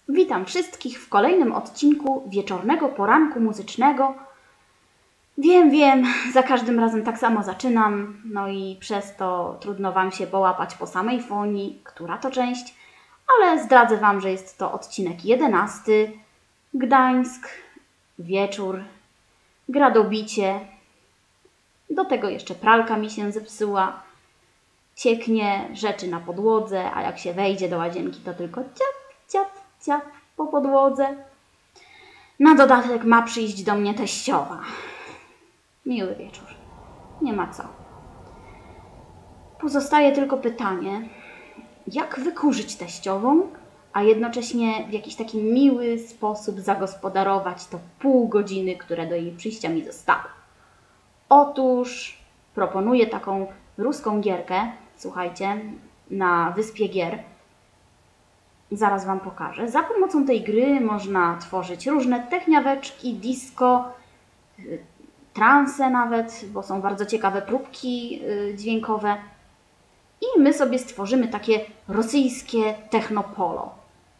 Witam wszystkich w kolejnym odcinku wieczornego poranku muzycznego. Wiem, za każdym razem tak samo zaczynam, no i przez to trudno Wam się połapać po samej fonii, która to część, ale zdradzę Wam, że jest to odcinek 11. Gdańsk, wieczór, gradobicie, do tego jeszcze pralka mi się zepsuła, cieknie rzeczy na podłodze, a jak się wejdzie do łazienki, to tylko ciap po podłodze. Na dodatek ma przyjść do mnie teściowa. Miły wieczór. Nie ma co. Pozostaje tylko pytanie, jak wykurzyć teściową, a jednocześnie w jakiś taki miły sposób zagospodarować to pół godziny, które do jej przyjścia mi zostało. Otóż proponuję taką ruską gierkę, słuchajcie, na Wyspie Gier. Zaraz Wam pokażę. Za pomocą tej gry można tworzyć różne techniaweczki, disco, transe nawet, bo są bardzo ciekawe próbki dźwiękowe. I my sobie stworzymy takie rosyjskie technopolo.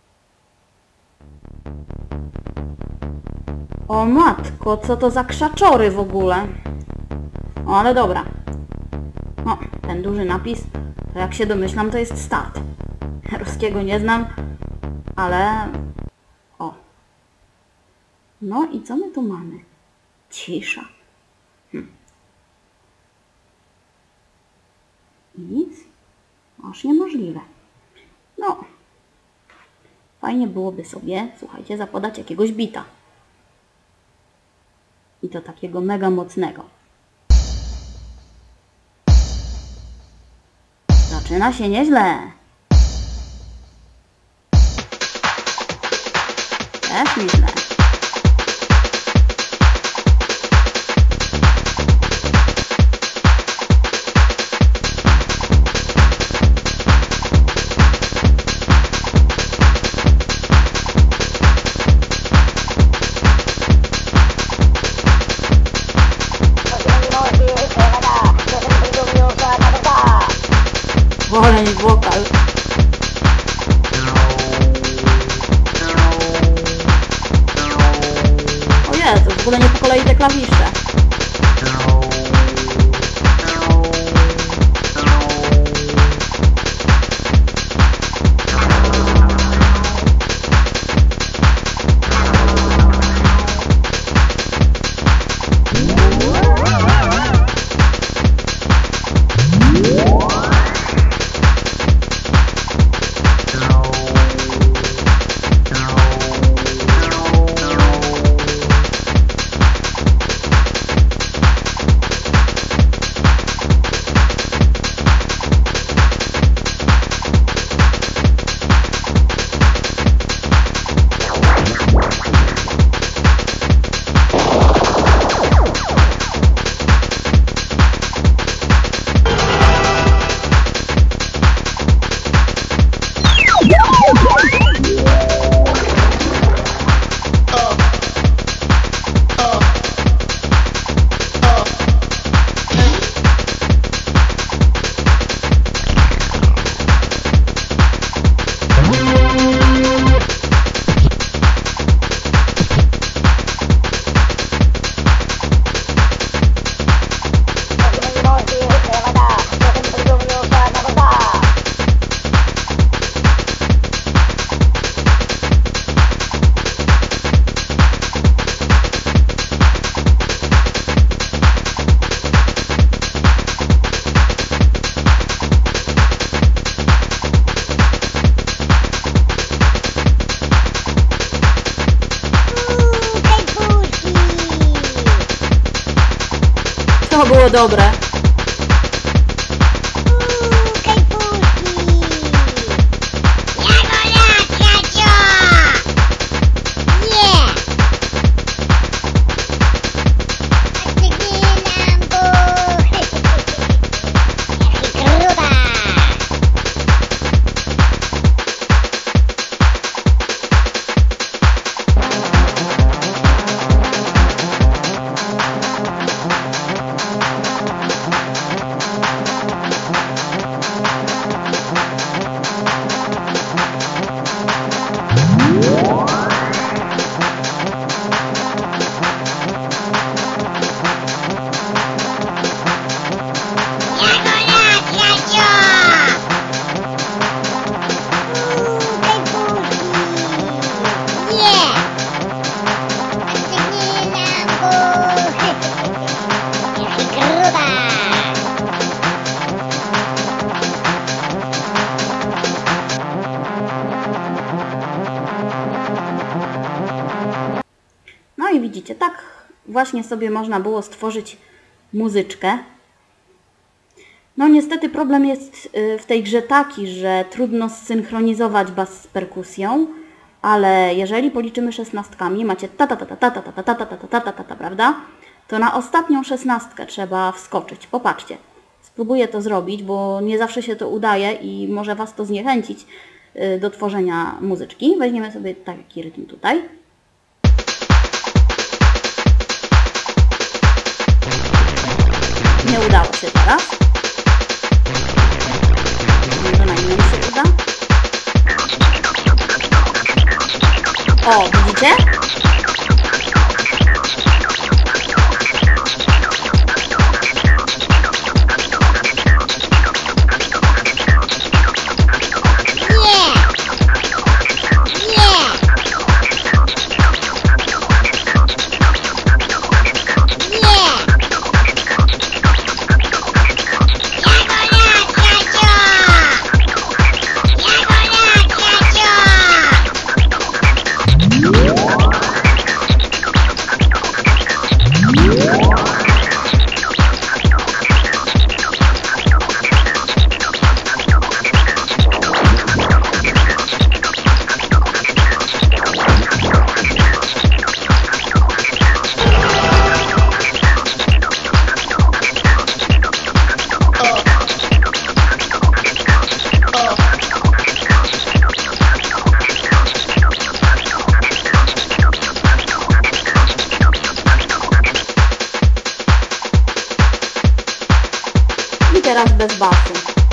O matko, co to za krzaczory w ogóle? O, ale dobra. O, ten duży napis, to jak się domyślam, to jest start. Ruskiego nie znam, ale... O. No i co my tu mamy? Cisza. Nic? Aż niemożliwe. No. Fajnie byłoby sobie, słuchajcie, zapodać jakiegoś bita. I to takiego mega mocnego. Zaczyna się nieźle. Też nieźle. Woleń wokal. O Jezu, w ogóle nie po kolei te klawisze. To było dobre. widzicie, tak właśnie sobie można było stworzyć muzyczkę. No niestety problem jest w tej grze taki, że trudno zsynchronizować bas z perkusją, ale jeżeli policzymy szesnastkami, macie ta ta ta ta ta ta ta ta ta ta ta ta ta ta, prawda? To na ostatnią szesnastkę trzeba wskoczyć. Popatrzcie. Spróbuję to zrobić, bo nie zawsze się to udaje i może Was to zniechęcić do tworzenia muzyczki. Weźmiemy sobie taki rytm tutaj. Nie udało się teraz. Może na innym się uda. O, widzicie? Teraz bez basu.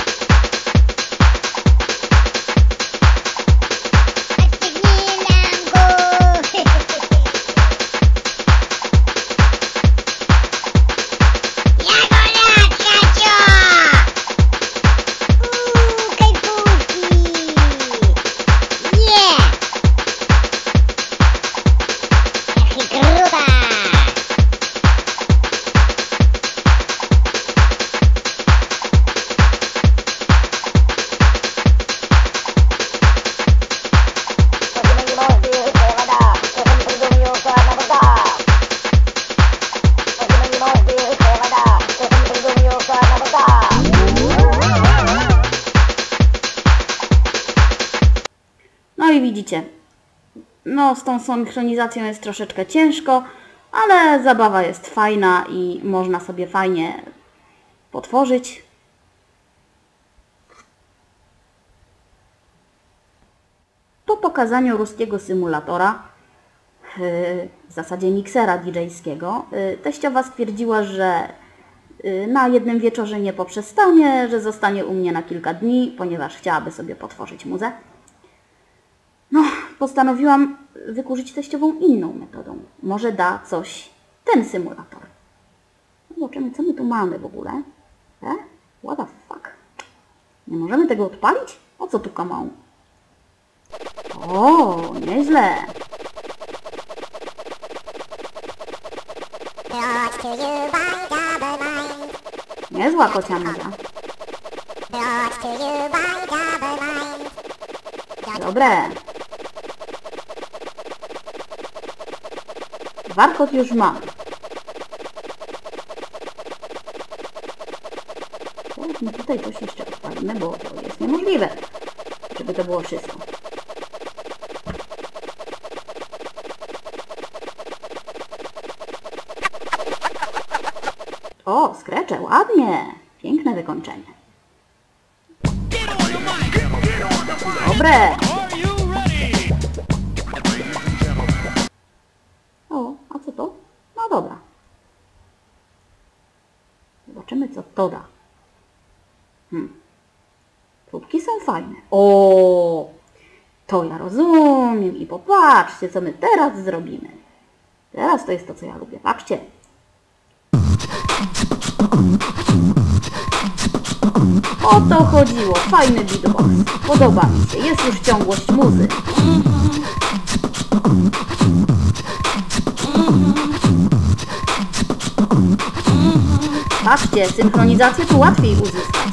No i widzicie, no z tą synchronizacją jest troszeczkę ciężko, ale zabawa jest fajna i można sobie fajnie potworzyć. Po pokazaniu ruskiego symulatora, w zasadzie miksera DJ-skiego, teściowa stwierdziła, że na jednym wieczorze nie poprzestanie, że zostanie u mnie na kilka dni, ponieważ chciałaby sobie potworzyć muzę. No, postanowiłam wykurzyć teściową inną metodą. Może da coś ten symulator. Zobaczymy, co my tu mamy w ogóle. What the fuck? Nie możemy tego odpalić? O co tu kamał? O, nieźle. Niezła kocia muza. Dobre. Warkot już mam. Teraz my tutaj coś jeszcze odpalimy, bo to jest niemożliwe, żeby to było wszystko. O, skrecze, ładnie. Piękne wykończenie. Dobre. O, a co to? No dobra. Zobaczymy, co to da. Próbki są fajne. O, to ja rozumiem. I popatrzcie, co my teraz zrobimy. Teraz to jest to, co ja lubię. Patrzcie. O to chodziło. Fajny beatbox. Podoba mi się. Jest już ciągłość muzy. Patrzcie, synchronizację tu łatwiej uzyskać.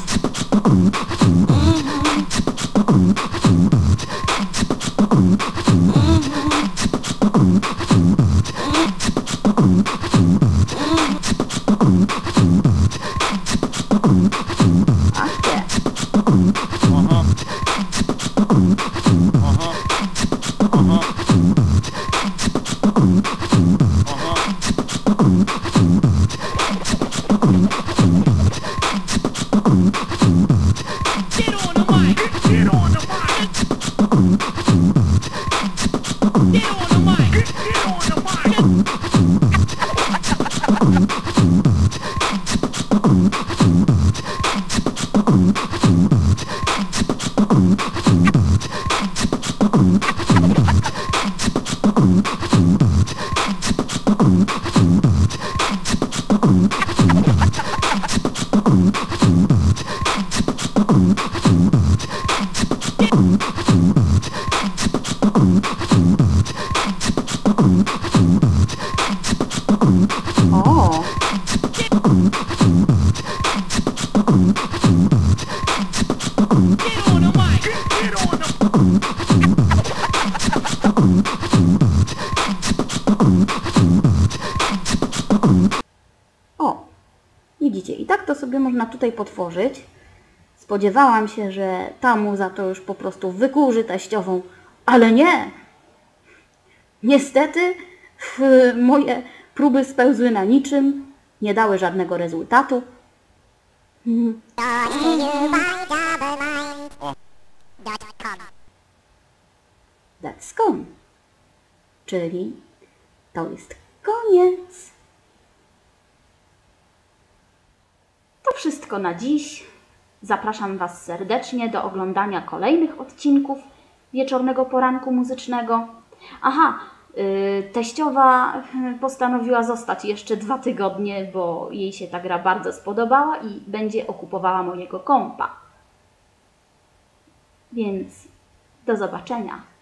sobie można tutaj potworzyć. Spodziewałam się, że ta muza to już po prostu wykurzy teściową, ale nie! Niestety moje próby spełzły na niczym, nie dały żadnego rezultatu. That's gone. Czyli to jest koniec. To wszystko na dziś. Zapraszam Was serdecznie do oglądania kolejnych odcinków Wieczornego Poranku Muzycznego. Aha, teściowa postanowiła zostać jeszcze 2 tygodnie, bo jej się ta gra bardzo spodobała i będzie okupowała mojego kompa. Więc do zobaczenia.